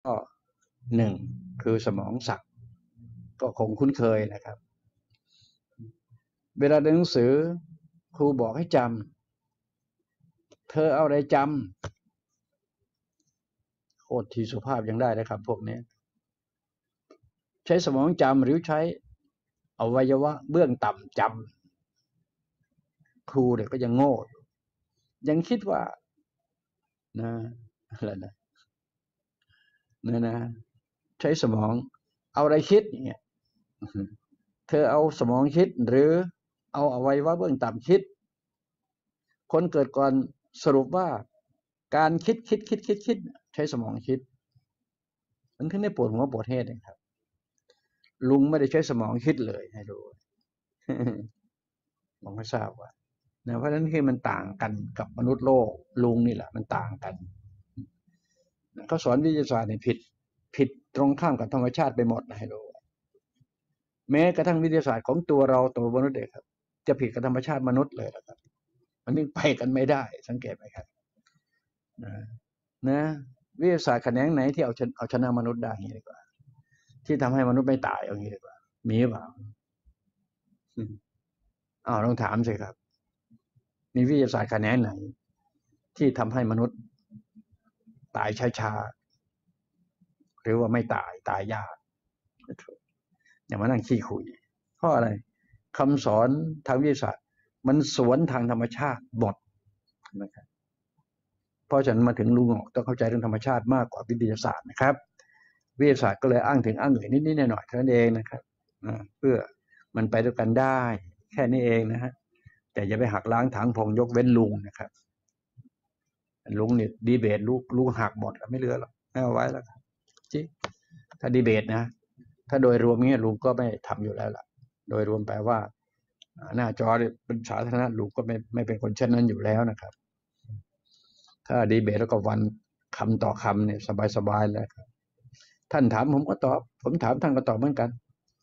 ก็หนึ่งคือสมองสับก็คงคุ้นเคยนะครับเวลาเรียนหนังสือครูบอกให้จำเธอเอาอะไรจำโคตรทีสุภาพยังได้นะครับพวกนี้ใช้สมองจำหรือใช้อวัยวะเบื้องต่ำจำครูเด็กก็ยังโง่ยังคิดว่านะอะไรนะใช้สมองเอาอะไรคิดอย่างเงี้ยเธอเอาสมองคิดหรือเอาอวัยวะเบื้องต่ำคิดคนเกิดก่อนสรุปว่าการคิดใช้สมองคิดมันถึงได้ปวดหัวปวดเหตุนะครับลุงไม่ได้ใช้สมองคิดเลยให้ดูผมไม่ทราบว่านะเพราะฉะนั้นคือมันต่างกันกับมนุษย์โลกลุงนี่แหละมันต่างกันเขาสอนวิทยาศาสตร์เนี่ยผิดตรงข้ามกับธรรมชาติไปหมดนะให้ดูแม้กระทั่งวิทยาศาสตร์ของตัวเราตัวมนุษย์เด็กครับจะผิดกับธรรมชาติมนุษย์เลยนะครับมันยังไปกันไม่ได้สังเกตไหมครับนะวิทยาศาสตร์แขนงไหนที่เอาชนะมนุษย์ได้ดีกว่าที่ทำให้มนุษย์ไม่ตายอย่างนี้ดีกว่ามีหรือเปล่าลองถามสิครับมีวิทยาศาสตร์แขนงไหนที่ทำให้มนุษย์ตายช้าๆหรือว่าไม่ตายยากอย่ามานั่งขี้คุยเพราะอะไรคำสอนทางวิทยาศาสตร์มันสวนทางธรรมชาติหมดนะครับเพราะฉะนั้นมาถึงลุงต้องเข้าใจเรื่องธรรมชาติมากกว่าวิทยาศาสตร์นะครับวิทยาศาสตร์ก็เลยอ้างถึงอ้างเอ่ยนิดๆหน่อยๆเท่านั้นเองนะครับเพื่อมันไปด้วยกันได้แค่นี้เองนะฮะแต่อย่าไปหักล้างถางพงยกเว้นลุงนะครับลุงเนี่ยดีเบตลุงหักหมดแล้วไม่เหลือหรอกไม่เอาไว้แล้วครับจริงถ้าดีเบตนะถ้าโดยรวมเงี้ยลุงก็ไม่ทำอยู่แล้วล่ะโดยรวมแปลว่าหน้าจอเป็นสาธารณะลุงก็ไม่เป็นคนเช่นนั้นอยู่แล้วนะครับถ้าดีเบตแล้วก็วันคำต่อคำเนี่ยสบายๆเลยครับท่านถามผมก็ตอบผมถามท่านก็ตอบเหมือนกัน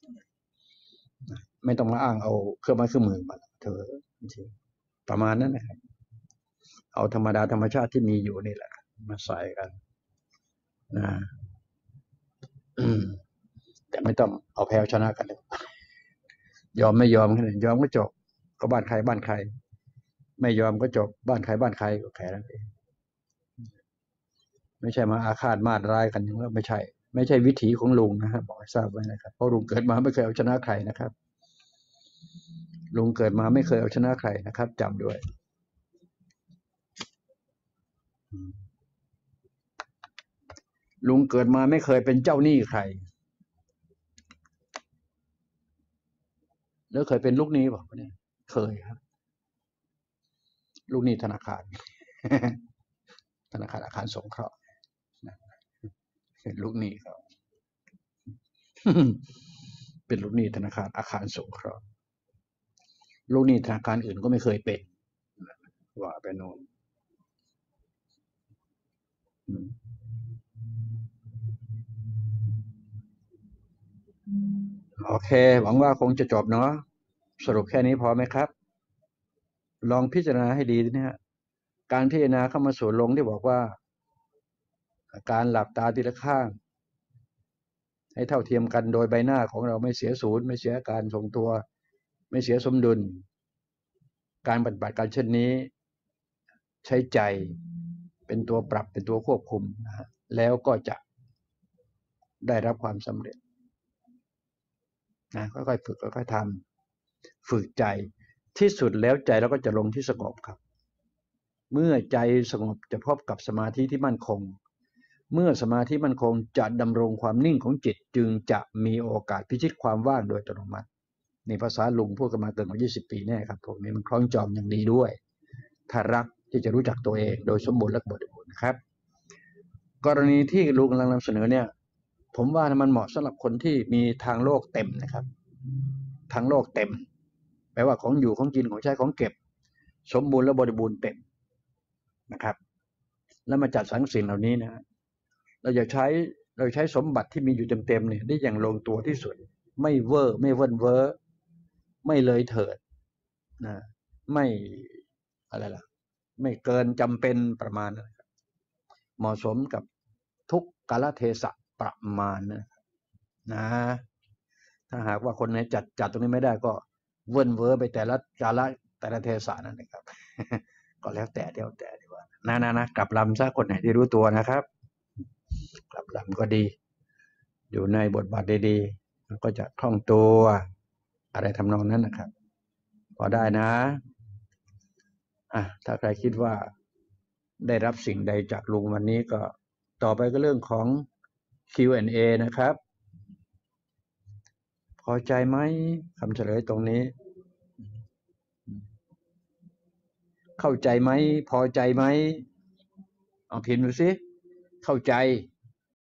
ไม่ต้องมาอ้างเอาเครื่องไม้เครื่องมือมาเธอประมาณนั้นนะครับเอาธรรมดาธรรมชาติที่มีอยู่นี่แหละมาใส่กันนะแต่ไม่ต้องเอาแพ้ชนะกันเลยยอมไม่ยอมกันเลยยอมก็จบก็บ้านใครบ้านใครไม่ยอมก็จบบ้านใครบ้านใครก็แค่นั้นเองไม่ใช่มาอาฆาตมาดร้ายกันอย่างนั้นไม่ใช่วิถีของลุงนะครับบอกให้ทราบไว้นะครับเพราะลุงเกิดมาไม่เคยเอาชนะใครนะครับลุงเกิดมาไม่เคยเอาชนะใครนะครับจำด้วยลุงเกิดมาไม่เคยเป็นเจ้าหนี้ใครแล้วเคยเป็นลูกหนี้เปล่าเนี่ยเคยครับลูกหนี้ธนาคารธนาคารอาคารสงเคราะห์เป็นลูกหนี้เขาเป็นลูกหนี้ธนาคารอาคารสงเคราะห์ลูกหนี้ธนาคารอื่นก็ไม่เคยเป็นว่าไปโน่นโอเคหวังว่าคงจะจบเนาะสรุปแค่นี้พอไหมครับลองพิจารณาให้ดีนะฮะการพิจารณาเข้ามาสู่ลงที่บอกว่าการหลับตาทีละข้างให้เท่าเทียมกันโดยใบหน้าของเราไม่เสียศูนย์ไม่เสียการทรงตัวไม่เสียสมดุลการปฏิบัติการเช่นนี้ใช้ใจเป็นตัวปรับเป็นตัวควบคุมนะฮะแล้วก็จะได้รับความสำเร็จนะค่อยๆฝึกค่อยๆทำฝึกใจที่สุดแล้วใจเราก็จะลงที่สงบครับเมื่อใจสงบจะพบกับสมาธิที่มั่นคงเมื่อสมาธิมั่นคงจะดำรงความนิ่งของจิตจึงจะมีโอกาสพิชิตความว่างโดยอัตโนมัติในภาษาลุงพูดกันมาเกินกว่า20 ปีแน่ครับพวกนี้มันคล้องจองอย่างดีด้วยถ้ารักที่จะรู้จักตัวเองโดยสมบูรณ์และบริบูรณ์นะครับกรณีที่ลุงกำลังนำเสนอเนี่ยผมว่ามันเหมาะสำหรับคนที่มีทางโลกเต็มนะครับทางโลกเต็มแปลว่าของอยู่ของกินของใช้ของเก็บสมบูรณ์และบริบูรณ์เต็มนะครับแล้วมาจัดสรรสิ่งเหล่านี้นะเราใช้สมบัติที่มีอยู่เต็มๆเนี่ยได้อย่างลงตัวที่สุดไม่เวอร์ไม่เวิ้นเว้อไม่เลยเถิดนะไม่อะไรล่ะไม่เกินจำเป็นประมาณนั้นเหมาะสมกับทุกกาลเทศะประมาณนะถ้าหากว่าคนไหนจัดตรงนี้ไม่ได้ก็เวิ้นเว้อไปแต่ละกาลแต่ละเทศะนั่นเองครับ ก็แล้วแต่ดีกว่านะกลับลำซะคนไหนที่รู้ตัวนะครับกลับลำก็ดีอยู่ในบทบาทดีๆมันก็จะคล่องตัวอะไรทำนองนั้นนะครับพอได้นะถ้าใครคิดว่าได้รับสิ่งใดจากลุงวันนี้ก็ต่อไปก็เรื่องของ Q&A นะครับพอใจไหมคำเฉลยตรงนี้เข้าใจไหมพอใจไหมเอาพิมพ์ดูสิเข้าใจ